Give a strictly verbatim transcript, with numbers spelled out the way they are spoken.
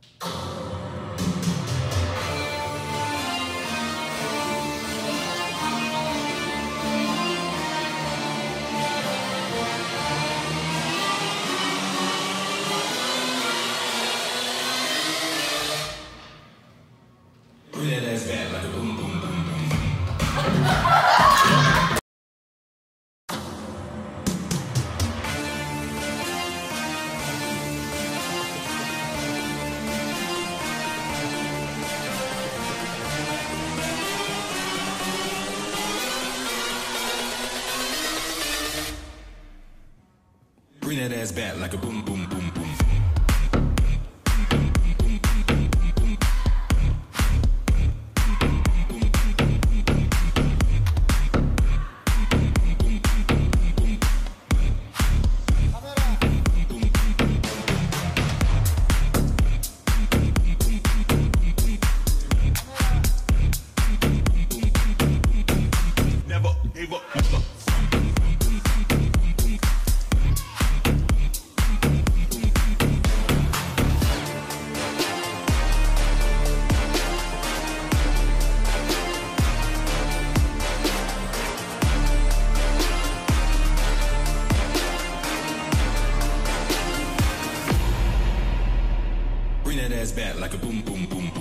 Bring that ass back like a boom, boom, boom, boom. Bring that ass back like a boom, boom, boom, boom. Never gave up. Bring that ass back like a boom, boom, boom.